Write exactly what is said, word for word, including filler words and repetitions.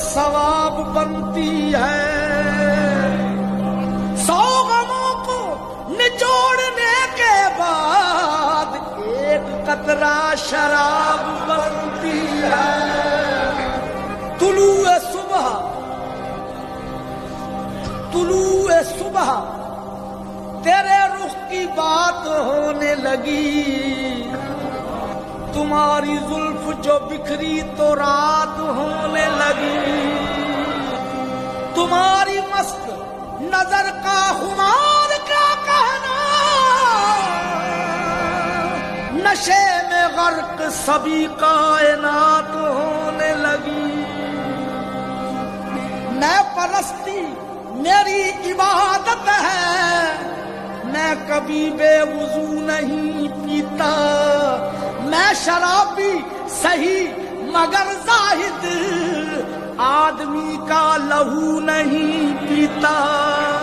ثواب بنتی ہے، سو غموں کو نچوڑنے کے بعد ایک قطرہ شراب بنتی ہے۔ طلوع صبح طلوع صبح تیرے رخ کی بات ہونے لگی، تمہاری زلف جو بکھری تو رات ہونے لگی، تمہاری مست نظر کا خمار کیا کہنا، نشے میں غرق سبھی کائنات ہونے لگی۔ میں پرستی میری عبادت ہے، میں کبھی بے وضو نہیں پیتا، میں شرابی صحیح مگر زاہد، آدمی کا لہو نہیں پیتا۔